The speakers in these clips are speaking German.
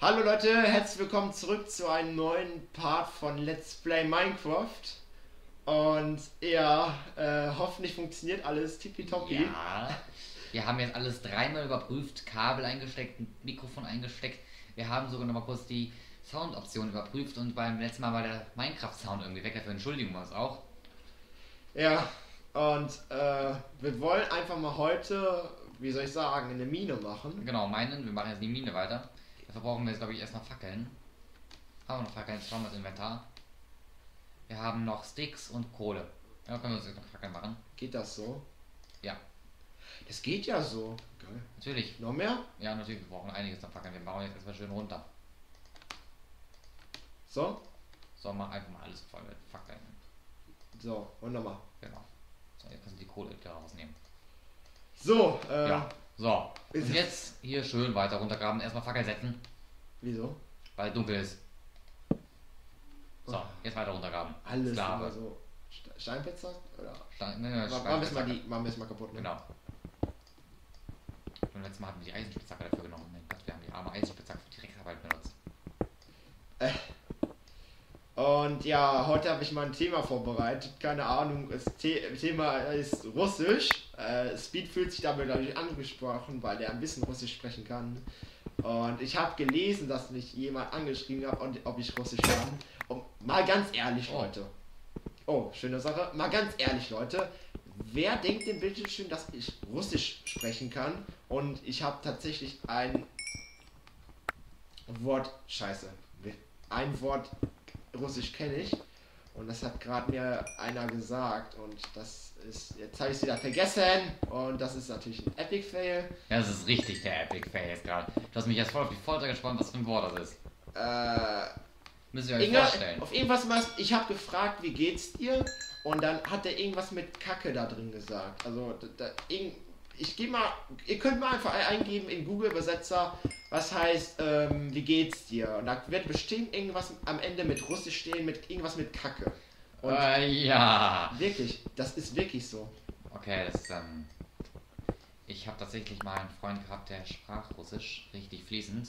Hallo Leute, herzlich willkommen zurück zu einem neuen Part von Let's Play Minecraft. Und ja, hoffentlich funktioniert alles tippitoppi. Ja, wir haben jetzt alles dreimal überprüft, Kabel eingesteckt, Mikrofon eingesteckt. Wir haben sogar noch mal kurz die Soundoption überprüft und beim letzten Mal war der Minecraft-Sound irgendwie weg. Dafür entschuldigen wir uns auch. Ja, und wir wollen einfach mal heute, wie soll ich sagen, eine Mine machen. Genau, wir machen jetzt die Mine weiter. Dafür brauchen wir jetzt, glaube ich, erstmal Fackeln. Haben wir noch Fackeln? Jetzt schauen wir das Inventar. Wir haben noch Sticks und Kohle. Ja, können wir uns jetzt noch Fackeln machen. Geht das so? Ja. Das geht ja so. Geil. Natürlich. Noch mehr? Ja, natürlich, wir brauchen einiges an Fackeln. Wir bauen jetzt erstmal schön runter. So? So, mach einfach mal alles voll mit Fackeln. So, und nochmal. Genau. So, jetzt kannst du die Kohle wieder rausnehmen. So, Ja. So. ist Und jetzt hier schön weiter runtergraben. Erstmal Fackel setzen, Wieso? weil dunkel ist. So, Oh. jetzt weiter runtergraben. Alles Sklave. immer so. Steinpizza? Oder? Machen Machen wir es mal kaputt. Ne? Genau. Und letztes Mal hatten wir die Eisenspitzhacke dafür genommen. Mein Gott, wir haben die arme Eisenspitzhacke für die Drecksarbeit benutzt. Und ja, heute habe ich mal ein Thema vorbereitet. Keine Ahnung, das Thema ist Russisch. Speed fühlt sich damit dadurch angesprochen, weil er ein bisschen Russisch sprechen kann. Und ich habe gelesen, dass mich jemand angeschrieben hat, ob ich Russisch kann. Und mal ganz ehrlich, Leute. Oh, schöne Sache. Mal ganz ehrlich, Leute. Wer denkt denn bitte schön, dass ich Russisch sprechen kann? Und ich habe tatsächlich ein Wort. Scheiße. Ein Wort Russisch kenne ich. Und das hat gerade mir einer gesagt. Und das ist. Jetzt habe ich es wieder vergessen. Und das ist natürlich ein Epic Fail. Ja, das ist richtig der Epic Fail jetzt gerade. Du hast mich jetzt voll auf die Folter gespannt, was für ein Wort das ist. Müsst ihr euch vorstellen. Auf irgendwas mal. Ich habe gefragt, wie geht's dir? Und dann hat er irgendwas mit Kacke da drin gesagt. Also, ich gehe mal. Ihr könnt mal einfach eingeben in Google Übersetzer, was heißt, wie geht's dir? Und da wird bestimmt irgendwas am Ende mit Russisch stehen, mit irgendwas mit Kacke. Und Ja. wirklich, das ist wirklich so. Okay, das ist, ich habe tatsächlich mal einen Freund gehabt, der sprach Russisch richtig fließend.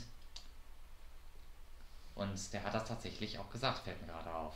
Und der hat das tatsächlich auch gesagt, fällt mir gerade auf.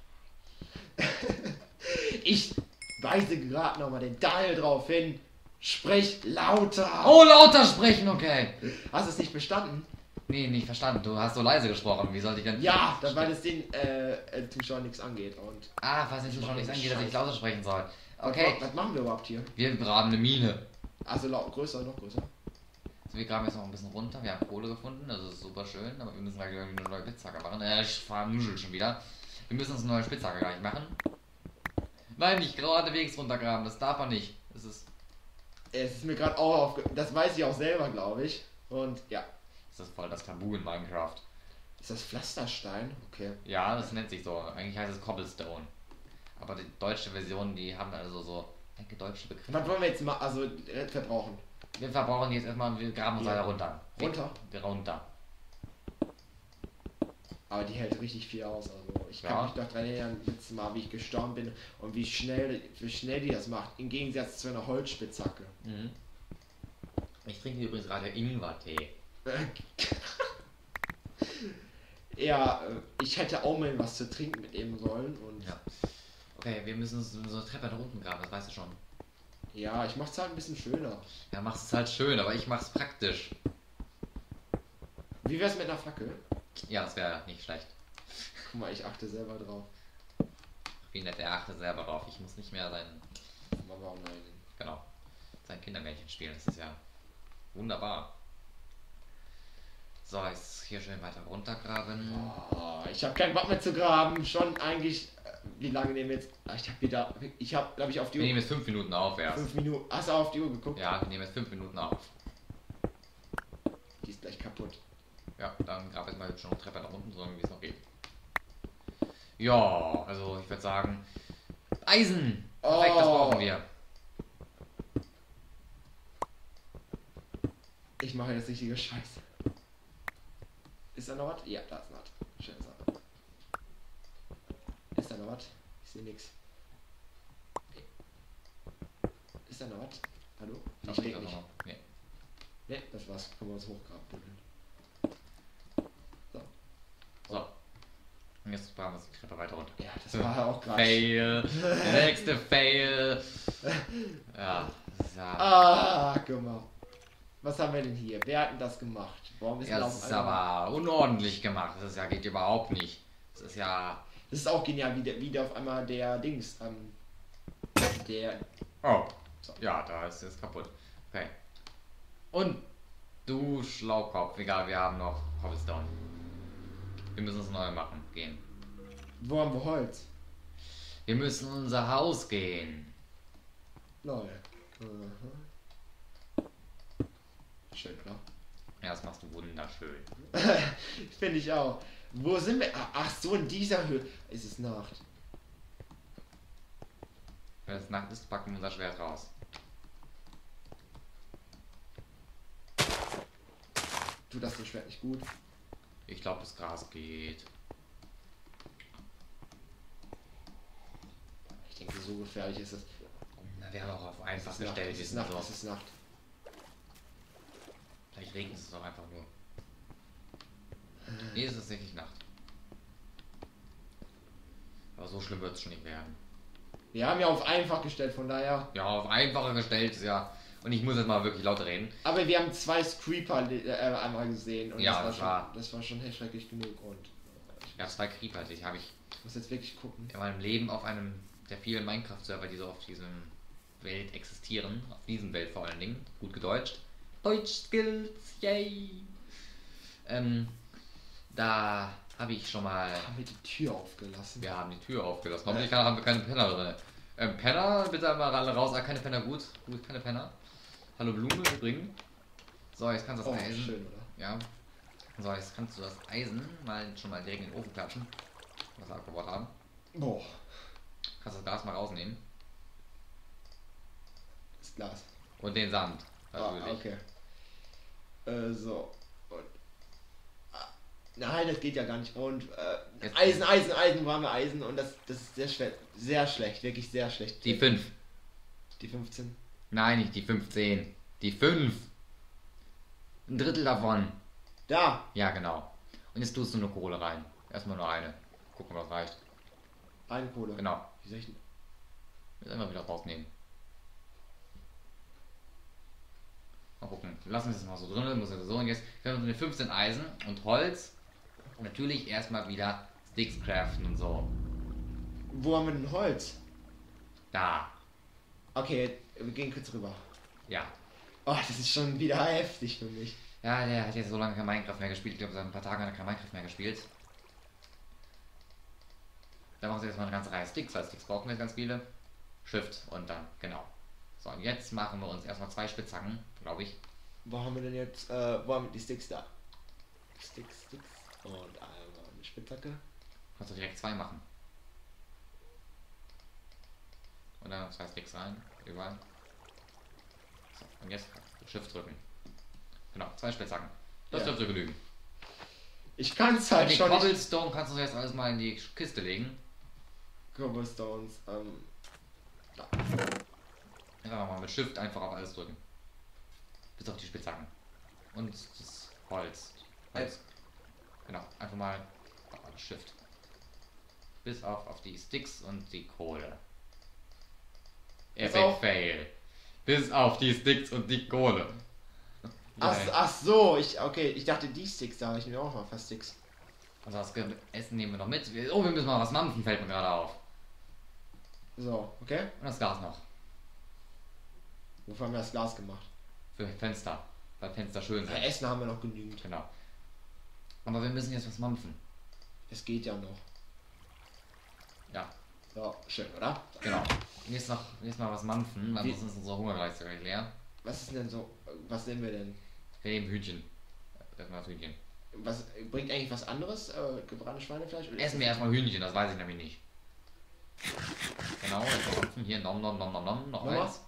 Ich weise gerade nochmal den Daniel drauf hin. Sprich lauter. Oh, lauter sprechen, okay. Hast du es nicht bestanden? Nee, nicht verstanden. Du hast so leise gesprochen. Wie sollte ich denn... Ja, weil es den Zuschauern nichts angeht. Und was den Zuschauern nichts angeht, dass ich lauter sprechen soll. Okay. Was machen wir überhaupt hier? Wir graben eine Mine. Also größer, noch größer. Also wir graben jetzt noch ein bisschen runter. Wir haben Kohle gefunden, das ist super schön. Aber wir müssen gleich irgendwie eine neue Spitzhacke machen. Ich vernuschel schon wieder. Wir müssen uns eine neue Spitzhacke gleich machen. Nein, nicht geradewegs runtergraben. Das darf man nicht. Das ist... Es ist mir gerade auch das weiß ich auch selber, glaube ich. Und ja. Das ist voll das Tabu in Minecraft. Ist das Pflasterstein? Okay. Ja, das nennt sich so. Eigentlich heißt es Cobblestone. Aber die deutsche Version, die haben also so deutsche Begriffe. Was wollen wir jetzt mal verbrauchen? Wir verbrauchen jetzt erstmal, wir graben uns weiter runter. Runter? Runter. Aber die hält richtig viel aus. Also ich kann Ja. mich noch daran erinnern, letztes Mal, wie ich gestorben bin und wie schnell die das macht. Im Gegensatz zu einer Holzspitzhacke. Mhm. Ich trinke übrigens gerade Ingwertee. Ja, ich hätte auch mal was zu trinken mitnehmen sollen und Ja. Okay, wir müssen so eine Treppe nach unten graben, das weißt du schon. ja, ich mach's halt ein bisschen schöner. Ja, machst es halt schön, aber ich mach's praktisch. Wie wär's mit einer Fackel? Ja, das wäre nicht schlecht. Guck mal, ich achte selber drauf. Wie nett, er achtet selber drauf. Ich muss nicht mehr Aber nein. genau, sein Kindermärchen spielen. Das ist ja wunderbar. So, jetzt hier schön weiter runtergraben. Oh, ich habe keinen Bock mehr zu graben. Schon eigentlich. Wie lange nehmen wir jetzt? Ich habe glaube ich auf die Wir Uhr. nehmen jetzt 5 Minuten auf erst. 5 Minuten. Hast du auf die Uhr geguckt? Ja, wir nehmen jetzt 5 Minuten auf. Die ist gleich kaputt. Ja, dann grab jetzt mal hübsch noch eine Treppe nach unten, so wie es noch geht. Ja, also ich würde sagen, Eisen! Perfekt, das brauchen wir. Ich mache jetzt richtige Scheiße. Ist da noch was? Ja, da ist noch was. Schöne Sache. Ist da noch was? Ich sehe nichts. Ist da noch was? Hallo? Ich rede nicht. Nee. Ne, das war's. Können wir uns hochgraben. Jetzt fahren wir die Treppe weiter runter. Ja, das war ja auch krass. Fail. Der nächste Fail. Ja, das ist ja. Ah, guck mal. Was haben wir denn hier? Wer hat denn das gemacht? Warum ist Ja, denn das ist aber unordentlich gemacht. Das ist ja, geht überhaupt nicht. Das ist ja. Das ist auch genial, wie der auf einmal der Dings, der. Oh. Ja, da ist es kaputt. Okay. Und du Schlaukopf, egal, wir haben noch Cobblestone. Wir müssen es neu machen, gehen. Wo haben wir Holz? Wir müssen in unser Haus gehen. Lol. Schön, oder? Ja, das machst du wunderschön. Finde ich auch. Wo sind wir? Ach so, in dieser Höhe. Ist es Nacht? Wenn es Nacht ist, packen wir unser Schwert raus. Tut das dem Schwert nicht gut? Ich glaube, das Gras geht. Ich denke, so gefährlich ist es. Na, wir haben auch auf einfach Es ist Nacht, gestellt. es Wir ist sind Nacht, so. es ist Nacht. Vielleicht regnet es doch einfach nur. Nee, es ist tatsächlich Nacht. Aber so schlimm wird es schon nicht werden. Wir haben ja auf einfach gestellt, von daher. Ja, auf einfacher gestellt ist ja. Und ich muss jetzt mal wirklich laut reden. Aber wir haben 2 Creeper einmal gesehen und Ja, das war schon schrecklich genug und Ja, 2 Creeper, die habe ich ich muss jetzt wirklich gucken. in meinem Leben auf einem der vielen Minecraft-Server, die so auf diesem Welt existieren. Auf diesem Welt vor allen Dingen. Gut gedeutscht. Deutsch-Skills, yay! Da habe ich schon mal. Haben wir die Tür aufgelassen? Wir haben die Tür aufgelassen. Hoffentlich haben wir keine Penner drin. Penner, bitte einmal alle raus. Ah, keine Penner, gut. Gut, keine Penner. Hallo Blume übrigens. So, jetzt kannst du das Eisen. Schön, oder? Ja. So, jetzt kannst du das Eisen schon mal direkt in den Ofen klatschen. Was wir abgebaut haben. Boah, Kannst das Glas mal rausnehmen. das Glas. Und den Sand. Natürlich. Okay. So. Und, nein, das geht ja gar nicht. Und Jetzt- Eisen, warme Eisen und das ist sehr schwer. Sehr schlecht, wirklich sehr schlecht. Die 5. Die 15. Nein, nicht die 15. Die 5. Ein Drittel davon. Da! Ja, genau. Und jetzt tust du nur Kohle rein. Erstmal nur eine. Gucken, was reicht. Eine Kohle. Genau. Wie soll ich denn? Jetzt einfach wieder rausnehmen. Mal gucken. Lassen wir es mal so drin. Muss ja so. Und jetzt können wir mit 15 Eisen und Holz. Und natürlich erstmal wieder Sticks craften und so. Wo haben wir denn Holz? Da. Okay, wir gehen kurz rüber. Ja. Oh, das ist schon wieder heftig für mich. Ja, der hat jetzt so lange kein Minecraft mehr gespielt. Ich glaube, seit ein paar Tagen hat er kein Minecraft mehr gespielt. Dann machen wir jetzt mal eine ganze Reihe Sticks, weil Sticks brauchen wir jetzt ganz viele. Shift und dann, genau. So, und jetzt machen wir uns erstmal 2 Spitzhacken, glaube ich. Wo haben wir denn jetzt, wo haben wir die Sticks da? Sticks. Und einmal eine Spitzhacke. Kannst du direkt 2 machen. Und dann noch 2 Sticks rein, überall. So, und jetzt Shift drücken. Genau, 2 Spitzhacken. Das Ja. dürfte genügen. Ich kann es Und halt die schon nicht. Cobblestone kannst du jetzt alles mal in die Kiste legen. Cobblestones, da. Einfach mal mit Shift einfach auf alles drücken. Bis auf die Spitzhacken. Und das Holz. Genau, einfach mal auf Shift. Bis auf die Sticks und die Kohle. Epic auf- Fail. Bis auf die Sticks und die Kohle. Ach so, ich dachte die Sticks, da habe ich mir auch mal fast Sticks. Also das Essen nehmen wir noch mit. Oh, wir müssen mal was mampfen, fällt mir gerade auf. So, okay. Und das Gas noch. Wofür haben wir das Glas gemacht? Für Fenster. Weil Fenster schön sind. Essen haben wir noch genügend. Genau. Aber wir müssen jetzt was mampfen. Es geht ja noch. Ja, So, schön, oder? genau. Jetzt mal was mampfen, weil Wie- sonst ist unser Hungergeist gleich leer. Was ist denn so, was nehmen wir denn? Wir nehmen Hühnchen. Erstmal das Hühnchen. Was bringt eigentlich was anderes? Gebranntes Schweinefleisch? Oder Essen wir erstmal Hühnchen, das weiß ich nämlich nicht. Genau, jetzt mal mampfen. Hier, nom nom nom nom nom, noch Nochmal? eins.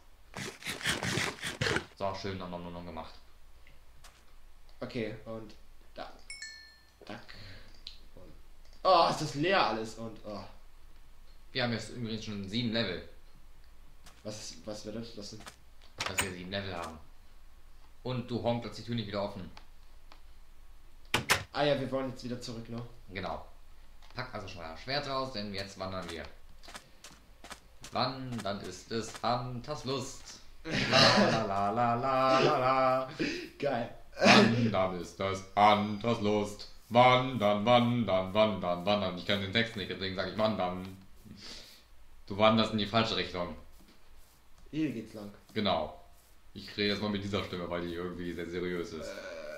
So, schön nom nom nom nom gemacht. Okay, und da. Tack. Und, oh, ist das leer alles und oh. Wir haben jetzt übrigens schon 7 Level, Was wird das? Das sind, dass wir 7 Level haben. Und du honkt als die Tür nicht wieder offen. ja, wir wollen jetzt wieder zurück, ne? Genau. Pack also schon mal das Schwert raus, denn jetzt wandern wir. Wandern ist es Hunters Lust. La la la la la la la. Geil. Wandern ist es Hunters Lust. Wandern, wandern, wandern, wandern. Ich kann den Text nicht, deswegen sage ich wandern. Du wanderst in die falsche Richtung. Hier geht's lang. Genau. Ich rede jetzt mal mit dieser Stimme, weil die irgendwie sehr seriös ist.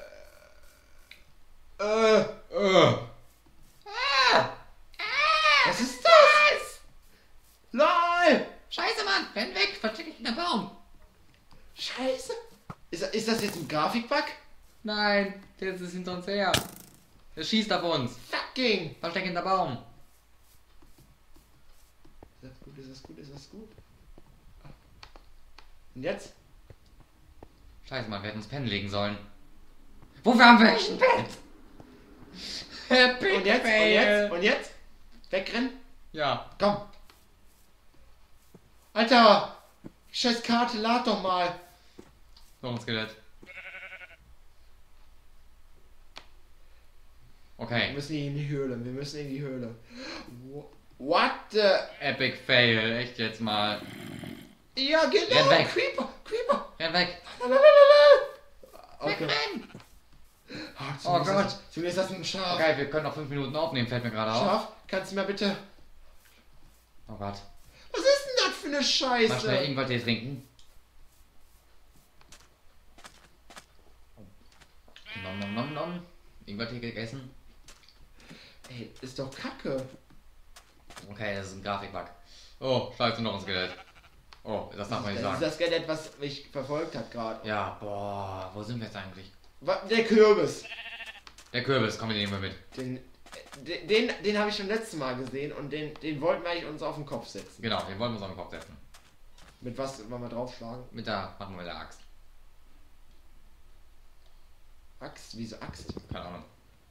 Was ist das? LOL! Scheiße, Mann! Renn weg! Versteck dich in der Baum! Scheiße. Ist das jetzt ein Grafikbug? Nein, der ist hinter uns her. Der schießt auf uns. Fucking! Versteck in der Baum. Ist das gut? Ist das gut? Ist das gut? Und jetzt? Scheiße, Mann, wir hätten uns pennen legen sollen. Wofür haben wir echt ein Bett? Epic Und jetzt? Fail. Und jetzt? Und jetzt? Wegrennen? Ja. Komm! Alter! Scheiß Karte, lad doch mal! Noch ein Skelett. Okay. Wir müssen in die Höhle, wir müssen in die Höhle. What the... Epic Fail, echt jetzt mal. Ja, genau! Renn weg. Creeper! Creeper! Renn weg. Okay. Wegrennen. Oh Gott. Zumindest ist das ein Schaf. Okay, wir können noch 5 Minuten aufnehmen, fällt mir gerade auf. Schaf, kannst du mal bitte... Oh Gott. Was ist denn das für eine Mal Scheiße? schnell Ingwertee trinken. Nom nom nom nom. Ingwertee gegessen. Ey, ist doch Kacke. Okay, das ist ein Grafikbug. Oh, scheiße, noch ein Skelett. Oh, das darf man nicht Das ist sagen. das Skelett, was mich verfolgt hat gerade. Ja, boah, wo sind wir jetzt eigentlich? Der Kürbis. Der Kürbis, komm, den nehmen wir mit. Den habe ich schon letztes Mal gesehen und den wollten wir eigentlich uns auf den Kopf setzen. Genau, den wollen wir uns auf den Kopf setzen. Mit was wollen wir draufschlagen? Machen wir mit der Axt. Axt? Wieso Axt? Keine Ahnung.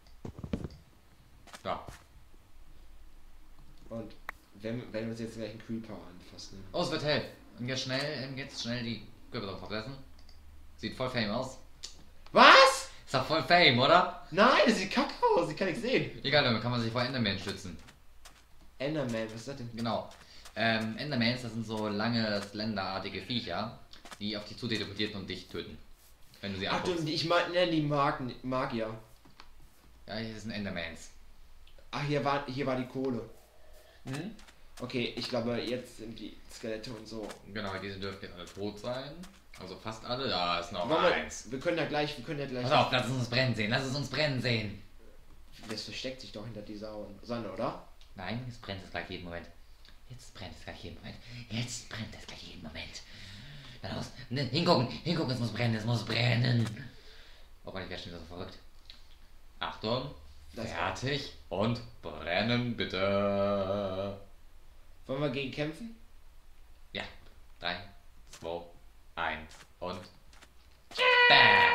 Ja. Und wenn wir uns jetzt gleich einen Creeper anfassen. Oh, es wird hell. Und jetzt schnell die Kürbis auf den Kopf setzen. Sieht voll Fame aus. Was? Ist doch voll Fame, oder? Nein, das sieht kacke aus, ich kann nicht sehen. Egal, damit kann man sich vor Enderman schützen. Enderman, was ist das denn? Genau. Endermans, das sind so lange, slenderartige Viecher, die auf dich zu teleportieren und dich töten. Wenn du sie Ach du, anguckst. ich meine die Magier. Ja, hier sind Endermans. Ach, hier war die Kohle. Hm? Okay, ich glaube, jetzt sind die Skelette und so. Genau, diese dürften jetzt alle tot sein. Also fast alle. Da ist noch Wollen wir- eins. Wir können ja gleich. Pass auf, lass es uns brennen sehen. Lass es uns brennen sehen. Das versteckt sich doch hinter dieser Sonne, oder? Nein, jetzt brennt es gleich jeden Moment. Jetzt brennt es gleich jeden Moment. Jetzt brennt es gleich jeden Moment. Dann los. Hingucken, es muss brennen. Oh Gott, ich werde schon wieder so verrückt. Achtung, fertig und brennen bitte. Wollen wir gegen kämpfen? Ja, 3, 2, 1 und BAM!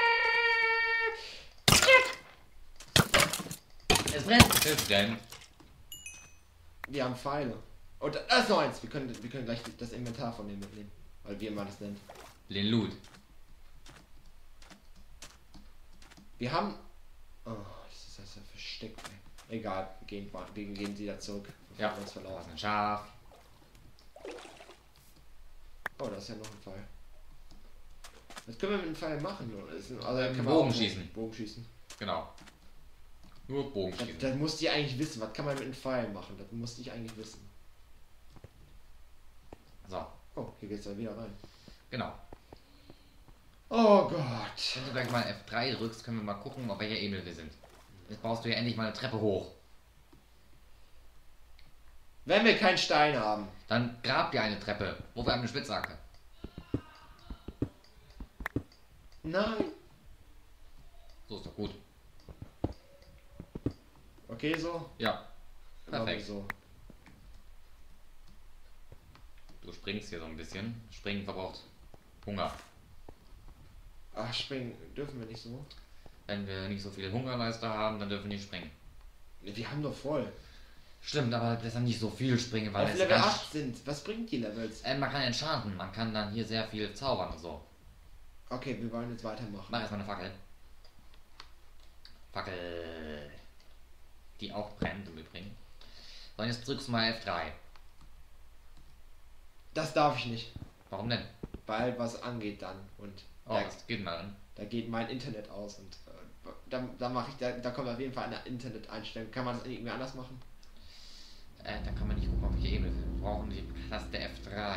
Es brennt. Wir haben Pfeile. Und da ist noch eins. Wir können gleich das Inventar von dem mitnehmen. Weil wie man das nennt. Den Loot. Wir haben. Oh, das ist ja versteckt, ey. Egal, wir gehen wieder zurück. Ja, Bevor wir uns da ist verlaufen. ein Schaf. Oh, da ist ja noch ein Pfeil. Was können wir mit dem Pfeil machen? Also, können wir Bogen auch schießen. Bogen schießen. Genau. Nur Bogenschießen. Das musste ich eigentlich wissen. Was kann man mit einem Pfeil machen? Das musste ich eigentlich wissen. So, Oh, hier geht's ja wieder rein. genau. Oh Gott. Wenn du gleich mal F3 drückst, können wir mal gucken, auf welcher Ebene wir sind. Jetzt brauchst du ja endlich mal eine Treppe hoch. Wenn wir keinen Stein haben. Dann grab dir eine Treppe. Wo wir haben eine Spitzhacke. Nein. So ist doch gut. Okay, so? Ja. Genau Perfekt. so. Du springst hier so ein bisschen. Springen verbraucht Hunger. Ach, springen dürfen wir nicht so. Wenn wir nicht so viele Hungerleister haben, dann dürfen wir nicht springen. Wir haben doch voll. Stimmt, aber das ist nicht so viel springen, weil Auf es Level ganz 8 sind. Was bringt die Levels? man kann enchanten, man kann dann hier sehr viel zaubern und so. Okay, wir wollen jetzt weitermachen. Mach erstmal eine Fackel. Fackel. die auch brennt im Übrigen. So, und jetzt drückst du mal F3. Das darf ich nicht, Warum denn? weil was angeht dann und Oh, das geht mal an. da geht mein Internet aus und da mache ich, da kommt auf jeden Fall eine Internet-Einstellung. Kann man das irgendwie anders machen? Da kann man nicht gucken, auf welche Ebene. Wir brauchen die Taste F3.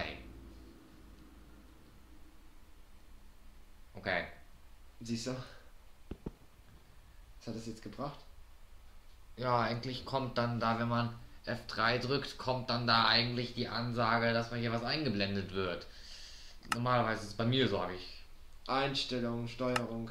Okay. Siehst du? Was hat das jetzt gebracht? Ja, eigentlich kommt dann da, wenn man F3 drückt, kommt dann da eigentlich die Ansage, dass mal hier was eingeblendet wird. Normalerweise ist es bei mir so, habe ich. Einstellung, Steuerung.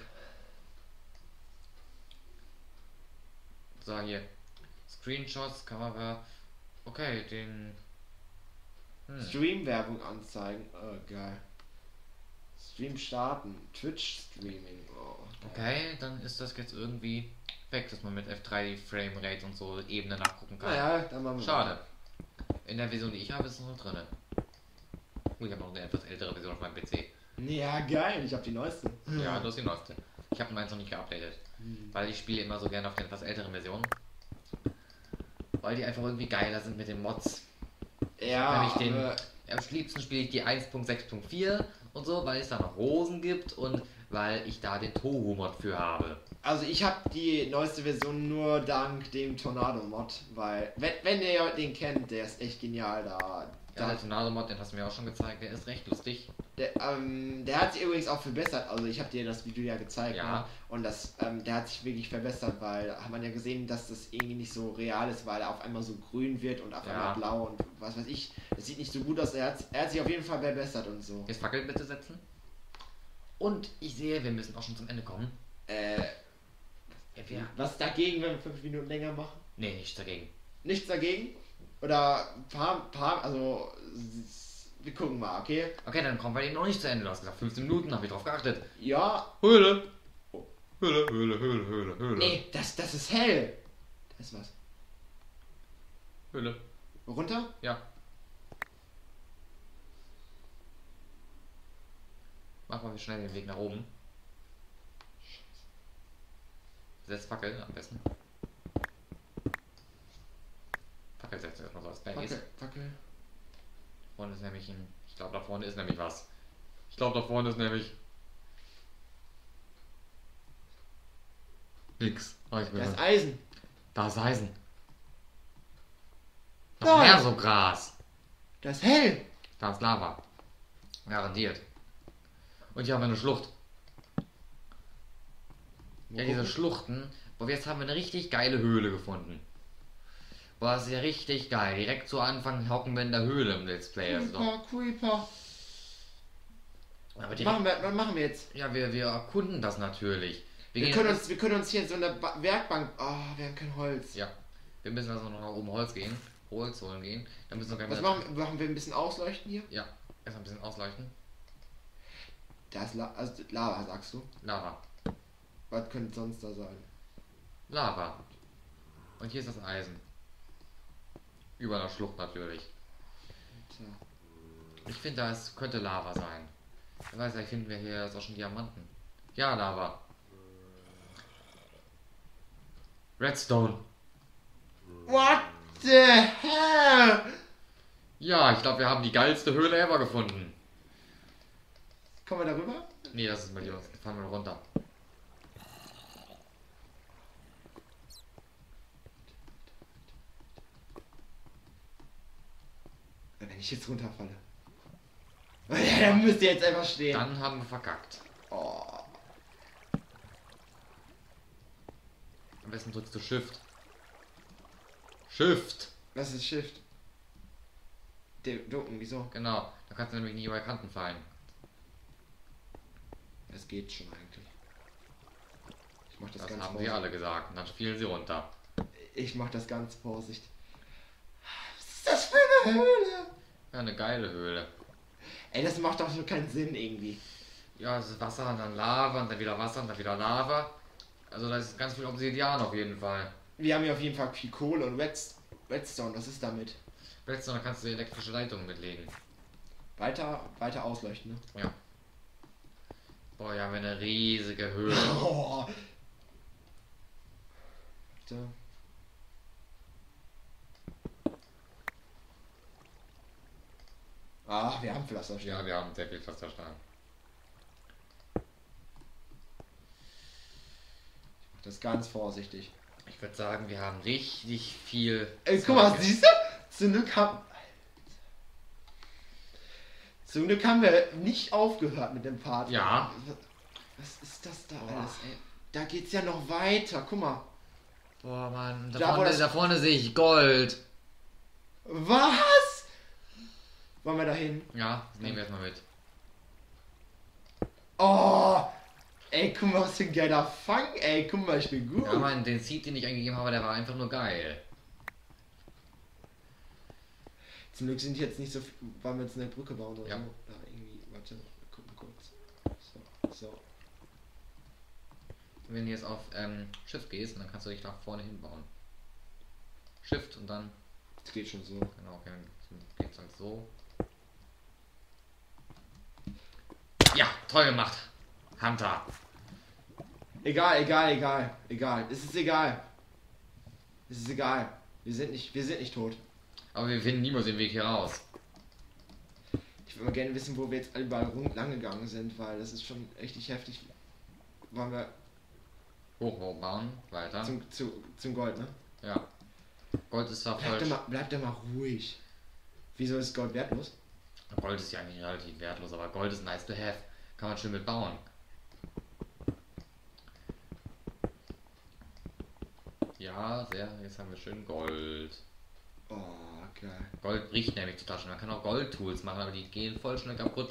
So, hier. Screenshots, Kamera. Okay, den. Stream-Werbung anzeigen. Oh, geil. Stream starten. Twitch-Streaming. Oh, Okay, dann ist das jetzt irgendwie weg, dass man mit F3 die Framerate und so Ebene nachgucken kann. naja, dann machen wir Schade. In der Version, die ich habe, ist es noch drin. Ich habe noch eine etwas ältere Version auf meinem PC. Ja, geil. Ich hab die neueste. Ja, das ist die neueste. Ich habe meins noch nicht geupdatet. Weil ich spiele immer so gerne auf den etwas älteren Versionen. Weil die einfach irgendwie geiler sind mit den Mods. Ja, Nämlich am liebsten spiele ich die 1.6.4 und so, weil es da noch Rosen gibt und weil ich da den Tohu-Mod für habe. also ich habe die neueste Version nur dank dem Tornado-Mod, weil, wenn ihr den kennt, der ist echt genial da. Ja, der Tornado-Mod, den hast du mir auch schon gezeigt, der ist recht lustig. Der hat sich übrigens auch verbessert, also ich habe dir das Video ja gezeigt, Ja. ne? Und der hat sich wirklich verbessert, weil hat man ja gesehen, dass das irgendwie nicht so real ist, weil er auf einmal so grün wird und auf einmal blau und was weiß ich. Das sieht nicht so gut aus, er hat sich auf jeden Fall verbessert und so. Jetzt Fackel bitte setzen. Und ich sehe, wir müssen auch schon zum Ende kommen. Was dagegen, wenn wir 5 Minuten länger machen? Nee, nichts dagegen. Nichts dagegen? Oder also wir gucken mal, okay? Okay, dann kommen wir eben noch nicht zu Ende. Du hast gesagt 15 Minuten, habe ich drauf geachtet. Ja. Höhle. Höhle, Höhle, Höhle, Höhle, Höhle. Nee, das ist hell. Das ist was. Höhle. Runter? Ja. Machen wir schnell den Weg nach oben. Setz Fackel am besten. Fackel setzt erstmal so als Bergis. Fackel. Vorne ist nämlich ein. Ich glaube, da vorne ist nämlich was. Ich glaube, da vorne ist nämlich. Nix. Oh, ich bin Das ist Eisen. da ist Eisen. Noch Nein. mehr so Gras. Das ist hell. Da ist Lava. Garantiert. Und hier haben wir eine Schlucht. Ja, diese Schluchten. Boah, jetzt haben wir eine richtig geile Höhle gefunden. Boah, das ist ja richtig geil. Direkt zu Anfang hocken wir in der Höhle im Let's Play. Creeper. Aber direkt, Was machen wir jetzt? ja, wir erkunden das natürlich. Wir können uns hier so eine Werkbank. Oh, wir haben kein Holz. Ja, wir müssen also noch nach oben Holz holen gehen. Dann müssen wir Was machen wir ein bisschen ausleuchten hier? Ja, erstmal ein bisschen ausleuchten. Da ist Lava, sagst du? Lava. Was könnte sonst da sein? Lava. Und hier ist das Eisen. Über einer Schlucht natürlich. Tja. Ich finde, das könnte Lava sein. Ich weiß, vielleicht finden wir hier jetzt auch schon Diamanten. Ja, Lava. Redstone. What the hell? Ja, ich glaube, wir haben die geilste Höhle ever gefunden. Kommen wir darüber? Nee, das ist mal hier. Fahren wir runter. Wenn ich jetzt runterfalle. Dann müsst ihr jetzt einfach stehen. Dann haben wir verkackt. Oh. Am besten drückst du Shift. Shift! Was ist Shift? Ducken, wieso? Genau, da kannst du nämlich nicht über Kanten fallen. Das geht schon eigentlich. Ich mach das, Das ganz haben wir vorsichtig. alle gesagt. Und dann fielen sie runter. Ich mach das ganz vorsichtig. Was ist das für eine Höhle? Ja, eine geile Höhle. Ey, das macht doch so keinen Sinn irgendwie. Ja, es ist Wasser und dann Lava und dann wieder Wasser und dann wieder Lava. Also da ist ganz viel Obsidian auf jeden Fall. Wir haben hier auf jeden Fall viel Kohle und Redstone. Was ist damit? Redstone, da kannst du elektrische Leitungen mitlegen. Weiter ausleuchten, ne? Ja. Boah, hier haben wir eine riesige Höhle. Oh. So. Ah, wir haben Pflasterstein. Ja, wir haben sehr viel Pflasterstein. Ich mach das ganz vorsichtig. Ich würde sagen, wir haben richtig viel. Guck mal, siehst du? Zum Glück haben wir nicht aufgehört mit dem Part. Ja. Was ist das da alles, ey? Da geht's ja noch weiter, guck mal. Boah, Mann, Da da vorne sehe ich Gold. Was? Wollen wir da hin? Ja, das nehmen wir erstmal mit. Oh! Ey, guck mal, was für ein geiler Fang, ey. Guck mal, ich bin gut. Ja, Mann, den Seed, den ich eingegeben habe, der war einfach nur geil. Zum Glück sind jetzt nicht so viel, weil wir jetzt eine Brücke bauen oder Ja. so. Da irgendwie, warte, wir gucken kurz. So. Wenn du jetzt auf Shift gehst, dann kannst du dich da vorne hinbauen. Shift und dann. Das geht schon so. Genau, okay, dann geht's halt so. Ja, toll gemacht. Hunter. Egal. Es ist egal. Wir sind nicht tot. Aber wir finden niemals den Weg hier raus. Ich würde mal gerne wissen, wo wir jetzt überall lang gegangen sind, weil das ist schon richtig heftig. Wollen wir Hochbauen, weiter. zum Gold, ne? Ja. Gold ist zwar falsch. Bleib da mal ruhig. Wieso ist Gold wertlos? Gold ist ja eigentlich relativ wertlos, aber Gold ist nice to have. Kann man schön mit bauen. Ja, jetzt haben wir schön Gold. Oh, geil. Gold bricht nämlich zu Taschen. Man kann auch Gold-Tools machen, aber die gehen voll schnell kaputt.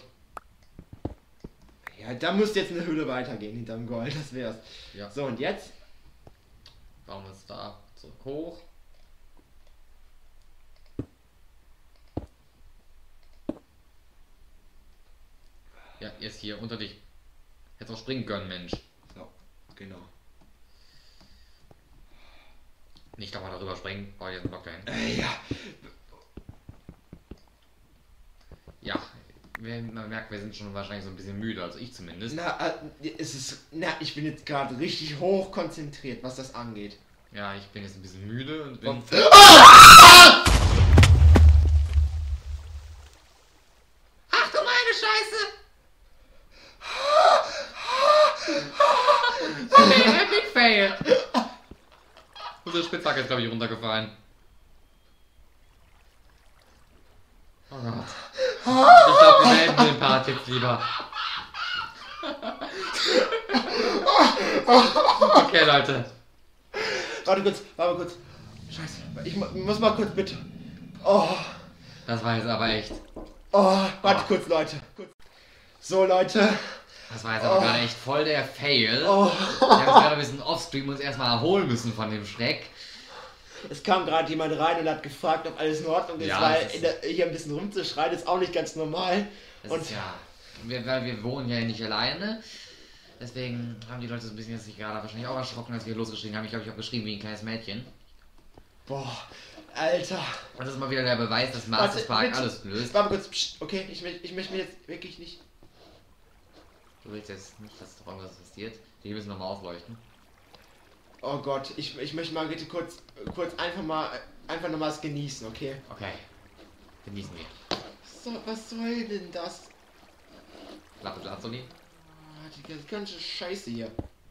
Ja, da muss jetzt eine Höhle weitergehen hinterm Gold, das wär's. Ja. So, und jetzt? Bauen wir es da zurück hoch. Ja, jetzt hier unter dich. Hättest auch springen können, Mensch. So, genau. Nicht nochmal darüber springen, baue jetzt einen Block dahin. Ja. Ja, man merkt, wir sind schon wahrscheinlich so ein bisschen müde, also ich zumindest. Ich bin jetzt gerade richtig hoch konzentriert, was das angeht. Ja, ich bin jetzt ein bisschen müde und bin... Ach du meine Scheiße! Epic Fail! Unsere Spitzhacke ist, glaube ich, runtergefallen. Oh Gott. Ich glaube, wir beenden den Part jetzt lieber. Okay, Leute. Warte kurz. Scheiße. Ich muss mal kurz bitte. Oh. Das war jetzt aber echt. Warte kurz, Leute. So, Leute. Das war jetzt aber gerade echt voll der Fail. Wir haben jetzt gerade ein bisschen offstream uns erstmal erholen müssen von dem Schreck. Es kam gerade jemand rein und hat gefragt, ob alles in Ordnung ist, Ja, weil hier ein bisschen rumzuschreien ist auch nicht ganz normal. Das ist ja, weil wir wohnen ja nicht alleine. Deswegen haben die Leute so ein bisschen jetzt sich gerade wahrscheinlich auch erschrocken, als wir losgeschrien haben. Ich glaube, ich habe geschrien wie ein kleines Mädchen. Boah, Alter. Und das ist mal wieder der Beweis, dass Masters Park alles löst. Warte kurz, pst, okay, ich möchte mir jetzt wirklich nicht... Du willst jetzt nicht, dass da irgendwas passiert. Die müssen nochmal aufleuchten. Oh Gott, ich möchte mal bitte kurz einfach nochmal es genießen, okay? Okay. Genießen wir. Was soll denn das? Lapis Lazuli. Die ganze Scheiße hier.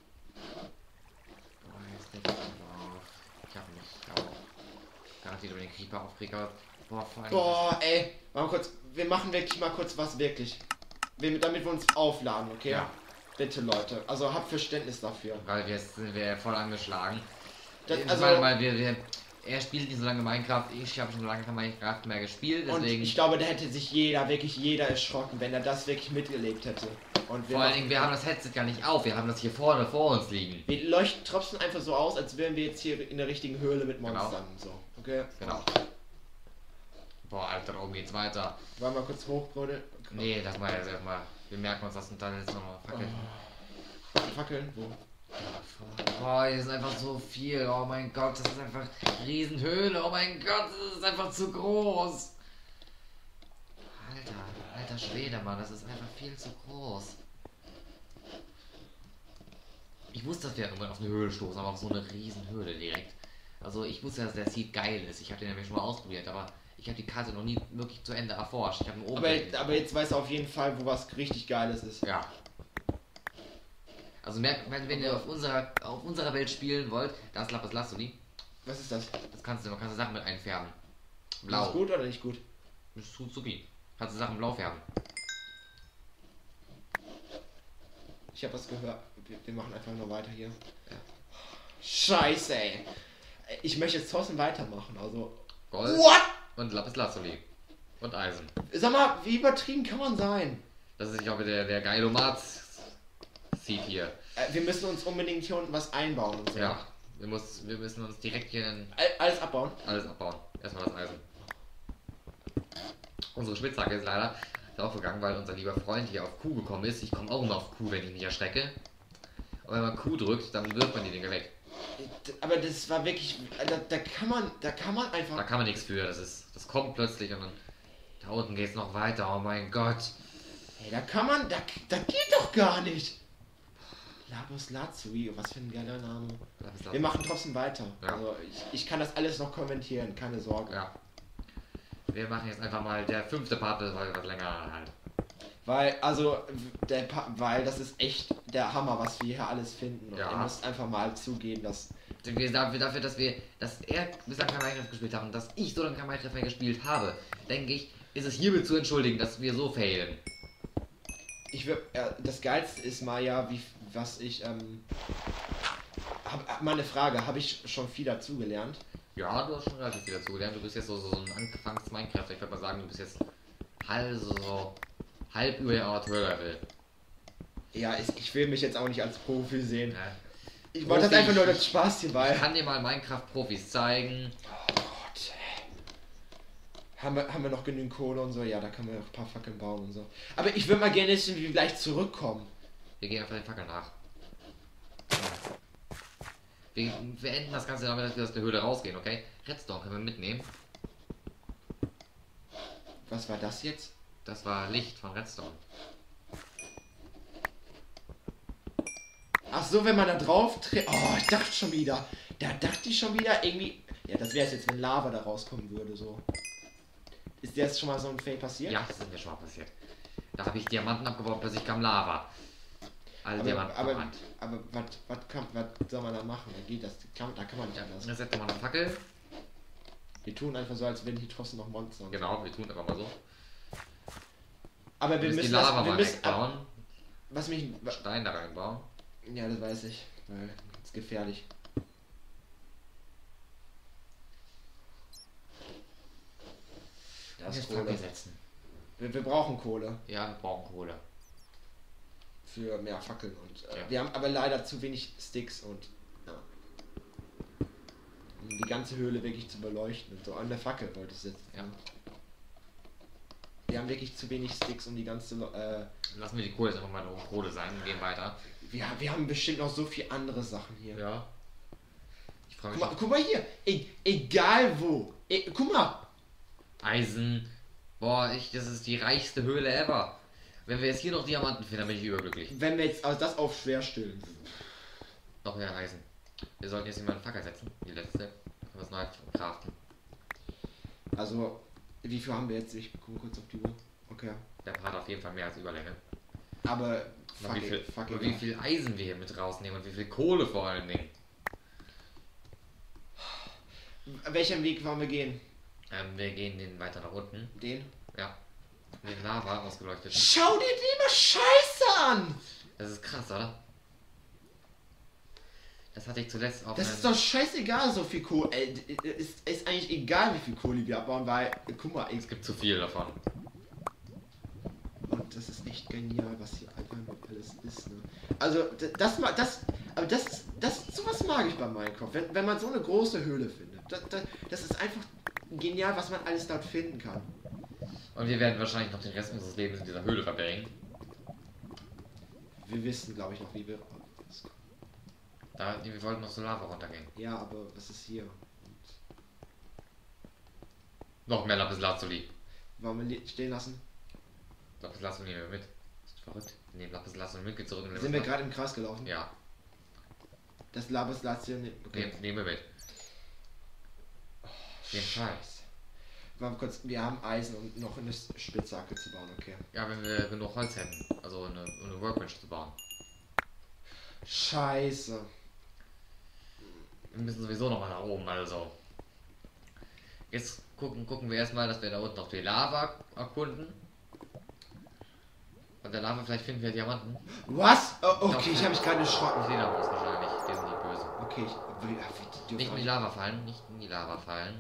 Oh, jetzt leg ich auf. Ich hab mich auch. Garantiert über den Creeper aufgeregt. Boah, vor allem. Boah, ey. Wir machen wirklich mal kurz was wirklich. Damit wir uns aufladen, okay? Ja. Bitte, Leute. Also habt Verständnis dafür. Weil jetzt sind wir voll angeschlagen. Also, Er spielt nicht so lange Minecraft, ich habe schon so lange kein Minecraft mehr gespielt, und deswegen... ich glaube, da hätte sich wirklich jeder erschrocken, wenn er das wirklich mitgelebt hätte. Und Vor allen Dingen, wir haben das Headset gar nicht auf, wir haben das hier vorne vor uns liegen. Wir leuchten trotzdem einfach so aus, als wären wir jetzt hier in der richtigen Höhle mit Monstern. Genau. So, okay? Genau. Boah, Alter, da oben geht's weiter. Wollen wir mal kurz hoch, Leute? Nee, das mal jetzt erstmal. Wir merken uns das und dann jetzt nochmal Fackeln. Fackeln? Wo? Boah, hier ist einfach so viel. Oh mein Gott, das ist einfach eine Riesenhöhle. Oh mein Gott, das ist einfach zu groß. Alter Schwede, Mann, das ist einfach viel zu groß. Ich wusste, dass wir irgendwann auf eine Höhle stoßen, aber auf so eine Riesenhöhle direkt. Also ich wusste, dass der Seed geil ist. Ich habe den nämlich schon mal ausprobiert, aber Ich habe die Karte noch nie wirklich zu Ende erforscht. Ich habe einen Aber jetzt weißt du auf jeden Fall, wo was richtig Geiles ist. Ja. Also wenn ihr auf unserer Welt spielen wollt, da ist Lapis Lazuli. Was ist das? Das kannst du Sachen mit einfärben. Ist Blau. das gut oder nicht gut? Das ist gut, supi. Kannst du Sachen blau färben. Ich habe was gehört. Wir machen einfach nur weiter hier. Ja. Scheiße, ey. Ich möchte jetzt trotzdem weitermachen, also... Gold. What? Und Lapis Lazuli. Und Eisen. Sag mal, wie übertrieben kann man sein? Das ist, ich glaube, der Geilomat sieht hier. Wir müssen uns unbedingt hier unten was einbauen und so. Ja. Wir müssen uns direkt hier Alles abbauen? alles abbauen. Erstmal das Eisen. Unsere Spitzhacke ist leider draufgegangen, weil unser lieber Freund hier auf Q gekommen ist. Ich komme auch immer auf Q, wenn ich mich erschrecke. Und wenn man Q drückt, dann wirft man die Dinger weg. Aber das war wirklich... Da kann man einfach... Da kann man nichts für. Das kommt plötzlich und dann... Da unten geht's noch weiter. Oh mein Gott. Hey, da kann man... Da geht doch gar nicht. Lapis Lazuli, was für ein geiler Name. Wir machen trotzdem weiter. Ja. Also ich kann das alles noch kommentieren, keine Sorge. Ja. Wir machen jetzt einfach mal der 5. Part, das war etwas länger halt. Weil, weil das ist echt der Hammer, was wir hier alles finden. Und Ja. ihr müsst einfach mal zugeben, dass... Dafür, dass er bislang kein Minecraft gespielt hat und dass ich so lange kein Minecraft mehr gespielt habe, denke ich, ist es hiermit zu entschuldigen, dass wir so failen. Das Geilste ist mal ja, mal eine Frage, habe ich schon viel dazugelernt? Ja, du hast schon relativ viel dazu gelernt. Du bist jetzt so ein angefangenes Minecraft. Ich würde mal sagen, du bist jetzt halb über der Amateur-Level. Ja, ich will mich jetzt auch nicht als Profi sehen. Ja. Ich wollte das einfach nur das Spaß hierbei. Ich kann dir mal Minecraft-Profis zeigen. Oh Gott. Haben wir noch genügend Kohle und so? Ja, da können wir noch ein paar Fackeln bauen und so. Aber ich würde mal gerne wissen, wie wir gleich zurückkommen. Wir gehen einfach den Fackeln nach. Wir enden das Ganze damit, dass wir aus der Höhle rausgehen, okay? Redstone können wir mitnehmen. Was war das jetzt? Das war Licht von Redstone. Ach so, wenn man da drauf tritt. Oh, ich dachte schon wieder. Da dachte ich schon wieder irgendwie. Ja, das wäre es jetzt, wenn Lava da rauskommen würde, so. Ist dir jetzt schon mal so ein Fail passiert? Ja, das ist mir schon mal passiert. Da habe ich Diamanten abgebaut, plötzlich kam Lava. Alle Diamanten verbrannt. Aber was soll man da machen? Da geht das. Da kann man nicht anders. Jetzt setzen wir eine Fackel. Wir tun einfach so, als wenn hier draußen noch Monster. Genau, wir tun einfach mal so. Aber wir müssen die Lava mal müssen wegbauen. Was mich. Stein da reinbauen. Ja, das weiß ich. Weil das ist gefährlich. Das ist Kohle. Setzen. Wir brauchen Kohle. Ja, wir brauchen Kohle. Für mehr Fackeln und Ja. wir haben aber leider zu wenig Sticks und ja. Um die ganze Höhle wirklich zu beleuchten und so an der Fackel wollte ich sitzen. Ja. Wir haben wirklich zu wenig Sticks, um die ganze Lassen wir die Kohle jetzt einfach mal um Kohle sein und gehen weiter. wir haben bestimmt noch so viele andere Sachen hier. Ja. Ich freue mich. Guck mal hier, egal wo. Guck mal. Eisen. Boah, das ist die reichste Höhle ever. Wenn wir jetzt hier noch Diamanten finden, dann bin ich überglücklich. Wenn wir jetzt also das auf schwer stellen. Noch mehr Eisen. Wir sollten jetzt hier mal eine Fackel setzen. Die letzte. Können wir was Neues craften. Also, wie viel haben wir jetzt? Ich gucke kurz auf die Uhr. Okay. Der Part hat auf jeden Fall mehr als Überlänge. Aber Wie viel Eisen wir hier mit rausnehmen und wie viel Kohle vor allen Dingen. Welchen Weg wollen wir gehen? Wir gehen den weiter nach unten. Den? Ja. Den Lava ausgeleuchtet. Schau dir die mal Scheiße an! Das ist krass, oder? Das hatte ich zuletzt auf. Das ist doch scheißegal, so viel Kohle. Ist eigentlich egal, wie viel Kohle wir abbauen, weil, guck mal, Es gibt zu viel davon. und das ist echt genial, was hier einfach alles ist, ne? Also, sowas mag ich bei Minecraft, wenn man so eine große Höhle findet. Das ist einfach genial, was man alles dort finden kann. Und wir werden wahrscheinlich noch den Rest unseres Lebens in dieser Höhle verbringen. Wir wissen, glaube ich, noch, wie wir... Wir wollten noch zur Lava runtergehen. Ja, aber was ist hier? Noch mehr Lapis Lazuli. Wollen wir stehen lassen? Lapis Lazuli nehmen wir mit. Ist verrückt. Wir nehmen Lapis Lazuli mit, gehen zurück und Sind wir gerade im Kreis gelaufen? Ja. Das Lapis Lazuli... Okay. Nehmen wir mit. Auf jeden Fall. Warte kurz, wir haben Eisen und noch eine Spitzhacke zu bauen, okay. Ja, wenn wir genug Holz hätten. Also eine Workbench zu bauen. Scheiße. Wir müssen sowieso noch mal nach oben, also. Jetzt gucken wir erstmal, dass wir da unten noch die Lava erkunden. Und der Lava vielleicht finden wir Diamanten. Was? Oh, okay, ich habe mich gerade Ich erschrocken. sehe da was wahrscheinlich. Die sind nicht böse. Okay, Nicht in die Lava fallen, nicht in die Lava fallen.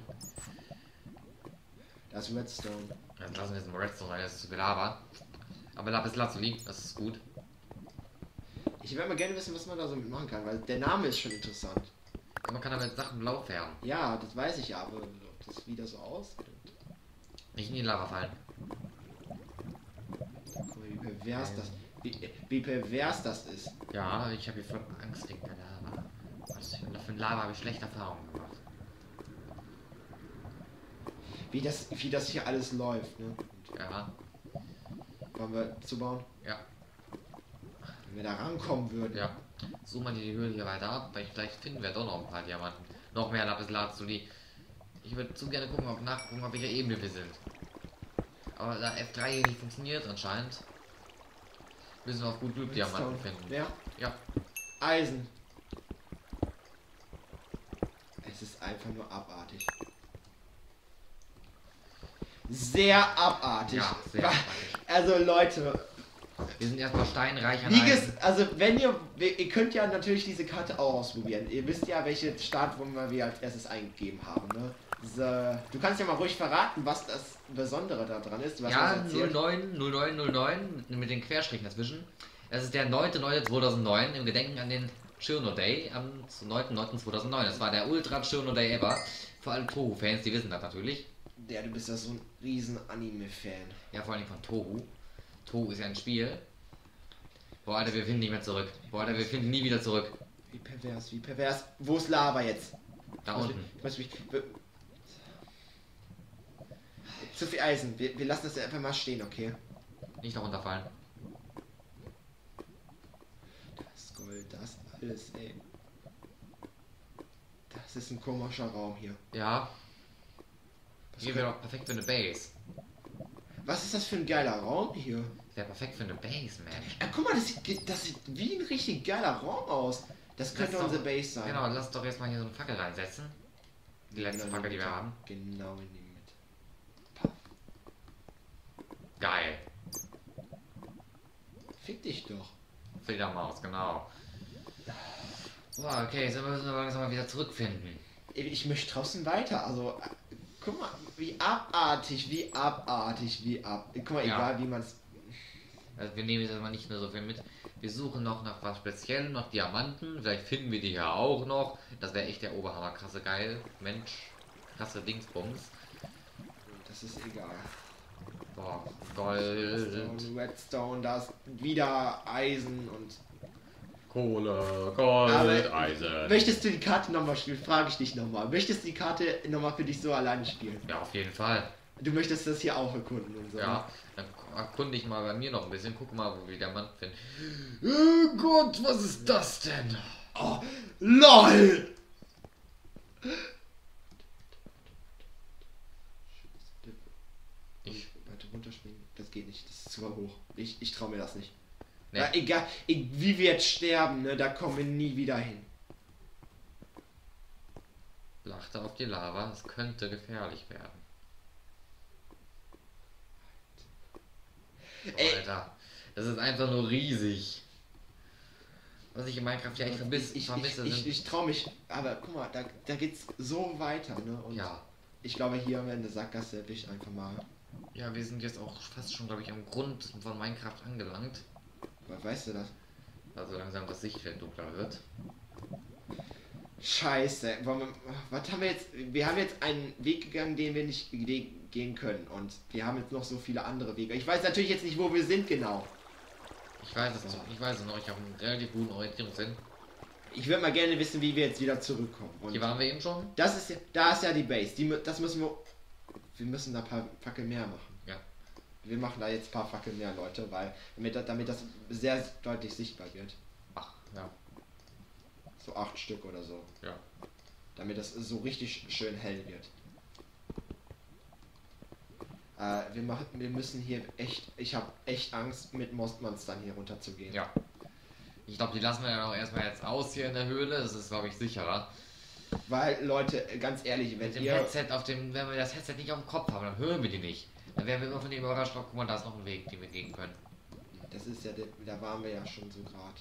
Das ist Redstone. Dann lassen wir jetzt mal Redstone rein, das ist zu viel Lava. Aber Lapis Lazuli, das ist gut. Ich würde mal gerne wissen, was man da so mitmachen kann, weil der Name ist schon interessant. Man kann damit Sachen blau färben. Ja, das weiß ich ja, aber ob das wieder so aussieht. Nicht in die Lava fallen. Guck mal, wie pervers das, wie pervers das ist. Ja, ich habe hier voll Angst wegen der Lava. Für Lava habe ich schlechte Erfahrungen gemacht. Wie das hier alles läuft, ne? Ja, Wollen wir zubauen? ja, Wenn wir da rankommen würden. ja. Suchen wir die Höhle hier weiter ab, weil vielleicht finden wir doch noch ein paar Diamanten. Noch mehr Lapis Lazuli. Ich würde zu gerne nachgucken, auf welcher Ebene wir sind. Aber da F3 hier nicht funktioniert anscheinend, müssen wir auf gut Glück Diamanten finden. Ja? Ja. Eisen. Es ist einfach nur abartig. Sehr abartig. Ja, sehr abartig. Also Leute, Wir sind erstmal steinreich an wie Eisen. also wenn ihr könnt ja natürlich diese Karte auch ausprobieren. Ihr wisst ja, welche Startnummer wir als erstes eingegeben haben, ne? Du kannst ja mal ruhig verraten, was das Besondere daran ist. Was Ja, uns erzählt. 090909 mit den Querstrichen dazwischen. Es ist der 9.9.2009 im Gedenken an den Chirno Day am 9.9.2009. Das war der Ultra Chirno Day ever. Vor allem Tohu-Fans, die wissen das natürlich. Ja, du bist ja so ein riesen Anime-Fan. Ja, vor allem von Tohu. Tohu ist ja ein Spiel. Boah, Alter, wir finden nicht mehr zurück. Boah, Alter, wir finden nie wieder zurück. Wie pervers, wie pervers. Wo ist Lava jetzt? Da unten. Zu viel Eisen. Wir lassen das einfach mal stehen, okay? Nicht da runterfallen. Das Gold, das alles, ey. Das ist ein komischer Raum hier. Ja. Hier wäre doch perfekt für eine Base. Was ist das für ein geiler Raum hier? Wäre perfekt für eine Base, man. Ja, guck mal, das sieht wie ein richtig geiler Raum aus. Das könnte Lass unsere doch- Base sein. Genau, lass doch jetzt mal hier so eine Fackel reinsetzen. Die letzte Genau in Fackel, die wir Mitte. haben. Genau in die Mitte. Paff. Geil. Fick dich doch. Fledermaus, genau. Boah, okay, jetzt müssen wir langsam mal wieder zurückfinden. Ich möchte draußen weiter. Also, guck mal, wie abartig, Guck mal, Ja. egal wie man es. Also wir nehmen jetzt erstmal nicht mehr so viel mit. Wir suchen noch nach was Speziellem, noch Diamanten. Vielleicht finden wir die hier auch noch. Das wäre echt der Oberhammer. Krasse geil. Mensch. Krasse Dingsbums. Das ist egal. Boah, Gold. Redstone, da ist wieder Eisen und. Kohle, Gold, Aber Eisen. Möchtest du die Karte nochmal spielen? Frage ich dich nochmal. Möchtest du die Karte nochmal für dich so alleine spielen? Ja, auf jeden Fall. Du möchtest das hier auch erkunden und so. Ja, dann erkunde ich mal bei mir noch ein bisschen. Guck mal, wo wir Diamanten finden. Oh Gott, was ist das denn? Oh, LOL! Warte, runterspringen. Das geht nicht. Das ist zu hoch. Ich trau mir das nicht. Nee. Ja, egal, wie wir jetzt sterben, ne, da kommen wir nie wieder hin. Lachte auf die Lava, es könnte gefährlich werden. Ey. Alter, das ist einfach nur riesig. Was ich in Minecraft ja echt vermisse, sind... Ich trau mich, aber guck mal, da geht's so weiter, ne? Und Ja. ich glaube, hier haben wir eine Sackgasse erwischt einfach mal. Ja, wir sind jetzt auch fast schon, glaube ich, am Grund von Minecraft angelangt. Weißt du das? Also langsam das Sichtfeld dunkler wird. Scheiße. Was haben wir jetzt? Wir haben jetzt einen Weg gegangen, den wir nicht gehen können. Und wir haben jetzt noch so viele andere Wege. Ich weiß natürlich jetzt nicht, wo wir sind genau. Ich weiß es noch, ich habe einen relativ guten Orientierungssinn. Ich würde mal gerne wissen, wie wir jetzt wieder zurückkommen. Und Hier waren wir eben schon. da ist ja die Base. Das müssen wir. Wir müssen da ein paar Fackel mehr machen. Ja. Wir machen da jetzt ein paar Fackel mehr, Leute, weil damit das sehr deutlich sichtbar wird. Ach, ja. So 8 Stück oder so. Ja. Damit das so richtig schön hell wird. Wir müssen hier echt, ich habe echt Angst, mit Monstern hier runter zu gehen. Ja. Ich glaube, die lassen wir ja auch erstmal jetzt aus hier in der Höhle. Das ist, glaube ich, sicherer. Weil, Leute, ganz ehrlich, wenn Mit dem ihr... Headset wenn wir das Headset nicht auf dem Kopf haben, dann hören wir die nicht. Dann werden wir immer von dem überrascht. Oh, guck mal, da ist noch ein Weg, den wir gehen können. Das ist ja, da waren wir ja schon so gerade.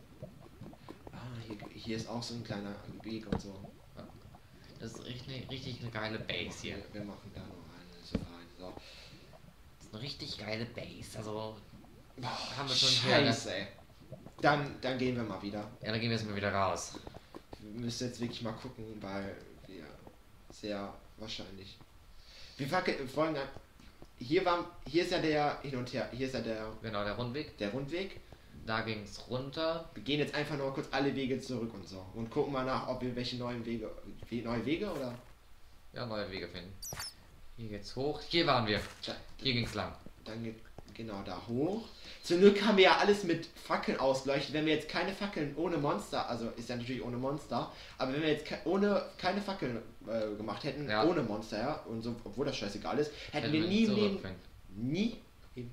Hier ist auch so ein kleiner Weg und so. Ja. Das ist richtig eine geile Base hier. Wir machen da noch eine so rein. So. Das ist eine richtig geile Base. Also haben wir Schon schon Scheiße, ey. Dann gehen wir mal wieder. Ja, dann gehen wir jetzt mal wieder raus. Wir müssen jetzt wirklich mal gucken, weil wir sehr wahrscheinlich... Wir folgen an... Hier ist ja der hin und her. Hier ist ja der... Genau, der Rundweg. Der Rundweg. Da ging es runter. Wir gehen jetzt einfach nur kurz alle Wege zurück und so. Und gucken mal nach, ob wir welche neuen Wege... Neue Wege oder? Ja, neue Wege finden. Hier geht's hoch. Hier waren wir. Hier ging's lang. Dann geht genau da hoch. Zum Glück haben wir ja alles mit Fackeln ausgeleuchtet. Wenn wir jetzt keine Fackeln ohne Monster, also ist ja natürlich ohne Monster, aber wenn wir jetzt keine Fackeln gemacht hätten, ja. Ohne Monster, ja, und so, obwohl das scheißegal ist, hätten wir nie im Leben... Nie im...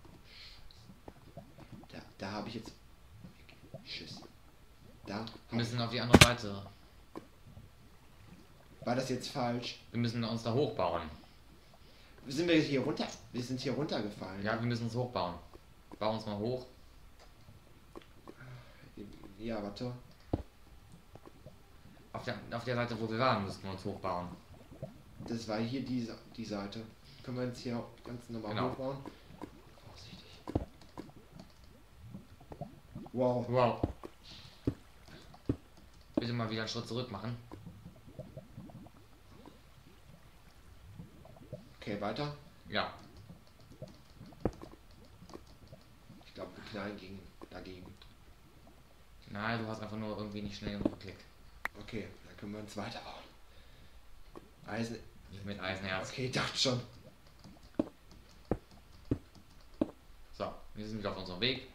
Da habe ich jetzt... Schiss. Da... Wir müssen auf die andere Seite. War das jetzt falsch? Wir müssen uns da hochbauen. Sind wir hier runter? Wir sind hier runtergefallen. Ja, wir müssen uns hochbauen. Bau uns mal hoch. Ja, warte. Auf der Seite, wo wir waren, müssten wir uns hochbauen. Das war hier die Seite. Können wir jetzt hier ganz normal hochbauen? Vorsichtig. Wow. Wow. Bitte mal wieder einen Schritt zurück machen. Okay, weiter. Ja. Ich glaube, wir knallen dagegen. Nein, du hast einfach nur irgendwie nicht schnell genug geklickt. Okay, dann können wir uns weiterbauen. Eisen. Nicht mit Eisenerz. Okay, dachte schon. So, wir sind wieder auf unserem Weg.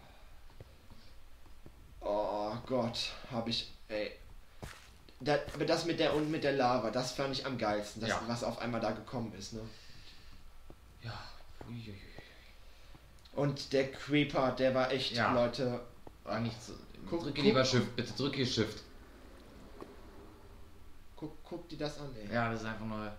Oh Gott, habe ich. Ey. Das mit der Lava, das fand ich am geilsten, Ja. Was auf einmal da gekommen ist, ne? Ja. Uiuiui. Und der Creeper, der war echt, Ja. Leute. War nicht so. Guck- Drücke guck- lieber Shift, bitte drücke Shift. Guck dir das an, ey. Ja, das ist einfach nur.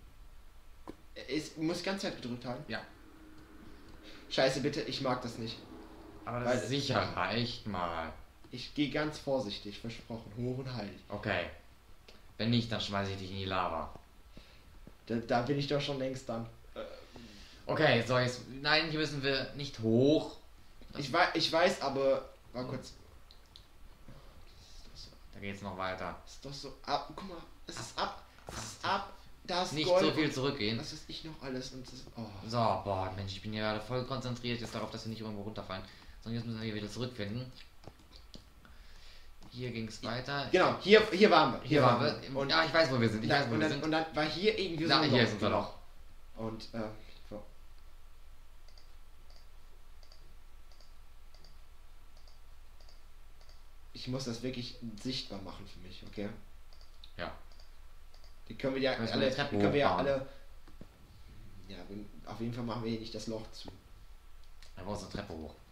Muss ich ganz Zeit gedrückt haben? Ja. Scheiße, bitte, ich mag das nicht. Aber das Weil- ist sicher, reicht mal. Ich gehe ganz vorsichtig, versprochen, hoch und heilig. Okay. Wenn nicht, dann schmeiße ich dich in die Lava. Da bin ich doch schon längst dann. Okay, so jetzt. Nein, hier müssen wir nicht hoch. Ich weiß, aber. War kurz. Da geht's noch weiter. Ist doch so ab. Guck mal, es ist ab. Es ist ab. Da ist Nicht Gold so viel und zurückgehen. was weiß ich noch alles und das, oh. So, boah, Mensch, ich bin hier gerade voll konzentriert jetzt darauf, dass wir nicht irgendwo runterfallen. Sondern jetzt müssen wir hier wieder zurückfinden. Hier ging es weiter. Genau, hier waren wir. Hier waren wir. Und, Ja, ich weiß, wo wir sind. Ich weiß, wo wir sind. und dann war hier irgendwie Da, ein hier Loch, ist unser genau. Loch. Und so. Ich muss das wirklich sichtbar machen für mich, okay? Ja. Die können wir ja Müssen wir alle. die Treppe Die können wir ja hochbauen. alle. Ja, auf jeden Fall machen wir hier nicht das Loch zu. Da brauchen wir eine Treppe hoch.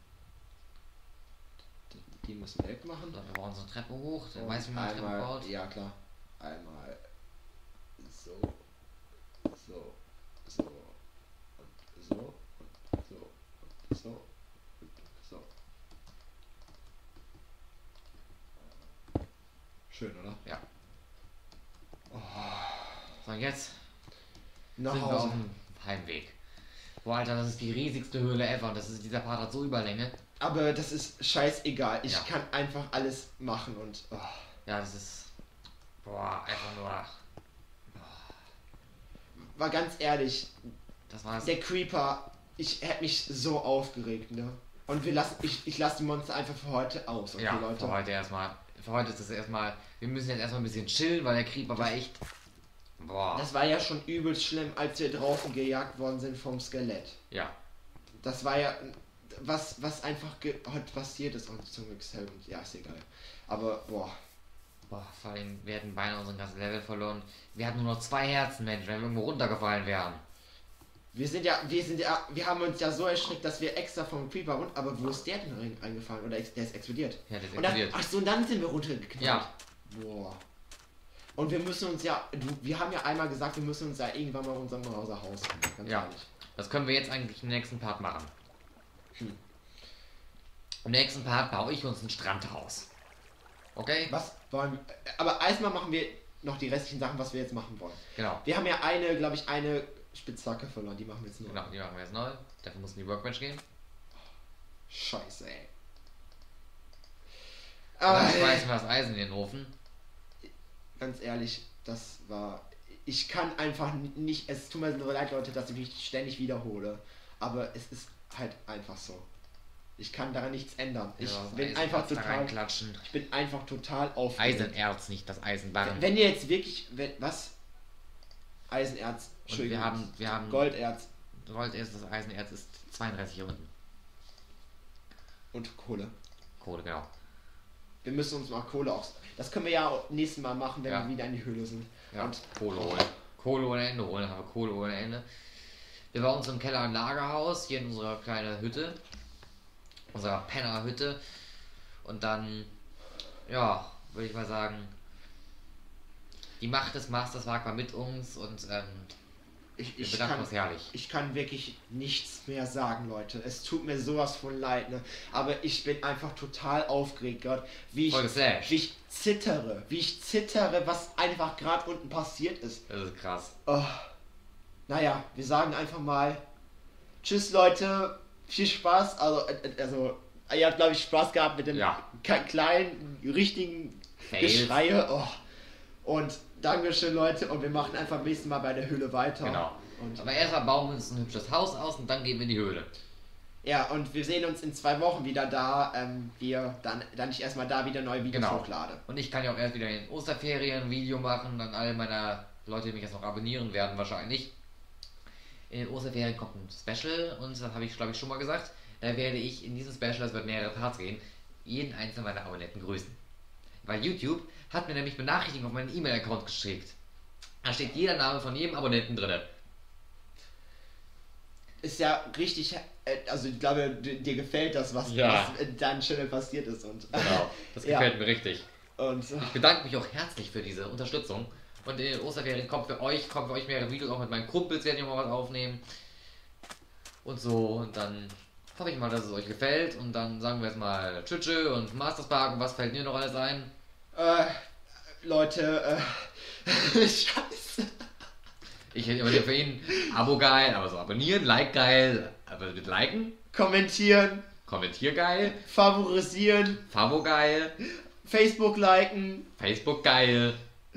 Die müssen wir wegmachen. So, wir brauchen so eine Treppe hoch. Dann Und weiß wie man eine Treppe einmal, baut. ja klar. Einmal so, so, so und so und so und so und so. Schön, oder? Ja. So, jetzt Nach sind wir auf Hause. dem Heimweg. Boah, Alter, das ist die riesigste Höhle ever. Und dieser Part hat so Überlänge. Aber das ist scheißegal. Ich Ja. kann einfach alles machen und. Oh. Ja, das ist. Boah, einfach nur. War ganz ehrlich, Das war's. der Creeper, ich hätte mich so aufgeregt, ne? Und ich lasse die Monster einfach für heute aus, okay, Ja, Leute? für heute erstmal. Für heute ist es erstmal. Wir müssen jetzt erstmal ein bisschen chillen, weil der Creeper war echt. Boah. Das war ja schon übelst schlimm, als wir draußen gejagt worden sind vom Skelett. Ja. Das war ja was einfach heute passiert ist und zum Glück selber. Ja, ist egal. Aber boah. Boah, vor allem, wir hätten beinahe unseren ganzen Level verloren. Wir hatten nur noch 2 Herzen, Mensch, wenn wir irgendwo runtergefallen wären. wir haben uns ja so erschreckt, dass wir extra vom Creeper runter, aber wo ist der denn eingefallen? Oder der ist explodiert? Ja, der ist Und dann, explodiert. ach so, und dann sind wir runtergeknallt. Ja. Boah. Und wir müssen uns ja, wir haben ja einmal gesagt, wir müssen uns ja irgendwann mal unser Haus holen. Ganz Ja. ehrlich. Das können wir jetzt eigentlich im nächsten Part machen. Hm. Im nächsten Part baue ich uns ein Strandhaus. Okay? Was wollen aber erstmal machen wir noch die restlichen Sachen, was wir jetzt machen wollen. Genau. Wir haben ja glaube ich, eine Spitzhacke verloren, die machen wir jetzt nur. Genau, die machen wir jetzt neu. Dafür mussten die Workbench gehen. Scheiße, ey. Dann schmeißen wir das Eisen in den Ofen. Ganz ehrlich, das war... Ich kann einfach nicht... Es tut mir so leid, Leute, dass ich mich ständig wiederhole. Aber es ist halt einfach so. Ich kann daran nichts ändern. Ich Ja, bin einfach total... klatschen. Ich bin einfach total aufgeregt. Eisenerz, nicht das Eisenbarren. Wenn ihr jetzt wirklich... Was? Eisenerz. Und wir haben Golderz Golderz, das Eisenerz ist 32 hier unten. und Kohle. Kohle, genau. Wir müssen uns mal Kohle auch... Das können wir ja auch nächstes Mal machen, wenn Ja. wir wieder in die Höhle sind. Ja, Und Kohle holen. Kohle ohne Ende holen, dann haben wir Kohle ohne Ende. Wir bauen uns im Keller ein Lagerhaus, hier in unserer kleinen Hütte. Unserer Pennerhütte. Und dann, ja, würde ich mal sagen, die Macht des Masters war mit uns und wir bedanken uns herrlich. Ich kann wirklich nichts mehr sagen, Leute. Es tut mir sowas von leid, ne? Aber ich bin einfach total aufgeregt gerade, wie ich zittere, was einfach gerade unten passiert ist. Das ist krass. Oh. Naja, wir sagen einfach mal tschüss, Leute, viel Spaß. Also ihr habt, glaube ich, Spaß gehabt mit dem kleinen, richtigen Fails. Geschreie. Oh. Und Dankeschön, Leute, und wir machen einfach nächstes Mal bei der Höhle weiter. Genau. Und Aber erstmal bauen wir uns ein hübsches Haus aus und dann gehen wir in die Höhle. ja, und wir sehen uns in 2 Wochen wieder da, dann ich erstmal da wieder neue Videos hochlade. Und ich kann ja auch erst wieder in Osterferien ein Video machen, an alle meiner Leute, die mich jetzt noch abonnieren werden wahrscheinlich. In den Osterferien kommt ein Special und das habe ich, glaube ich, schon mal gesagt. Da werde ich in diesem Special, das wird mehrere Parts gehen, jeden einzelnen meiner Abonnenten grüßen. Weil YouTube hat mir nämlich Benachrichtigungen auf meinen E-Mail-Account geschickt. Da steht jeder Name von jedem Abonnenten drin. Ist ja richtig, also ich glaube, dir gefällt das, was in deinem Channel passiert ist. Und Genau, das gefällt mir richtig. Und ich bedanke mich auch herzlich für diese Unterstützung. Und in den Osterferien kommen für euch mehrere Videos, auch mit meinen Kumpels werde ich mal was aufnehmen. Und so, und dann hoffe ich mal, dass es euch gefällt. Und dann sagen wir jetzt mal Tschüss und Masterspark und was fällt mir noch alles ein? Leute, scheiße. Ich hätte immer für ihn Abo geil, aber so abonnieren, Like geil, aber mit liken, Kommentier geil, favorisieren, Favo geil, Facebook liken, Facebook geil,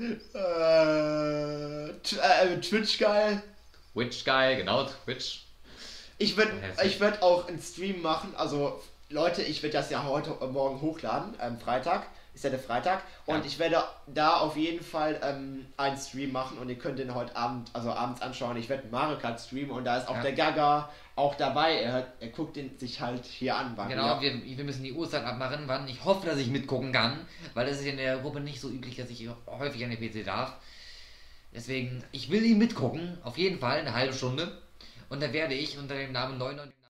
Twitch geil. Twitch geil, genau, Twitch. Ich würd auch einen Stream machen, also Leute, ich werde das ja morgen hochladen, Freitag. Ist ja der Freitag. Und ich werde da auf jeden Fall einen Stream machen und ihr könnt den heute Abend, also abends anschauen. Ich werde Mario Kart streamen und da ist auch der Gaga auch dabei. Er guckt den sich halt hier an. Genau, wir müssen die Uhrzeit abmachen, wann. Ich hoffe, dass ich mitgucken kann, weil es ist in der Gruppe nicht so üblich, dass ich häufig an den PC darf. Deswegen, ich will ihn mitgucken, auf jeden Fall, eine halbe Stunde. Und da werde ich unter dem Namen 99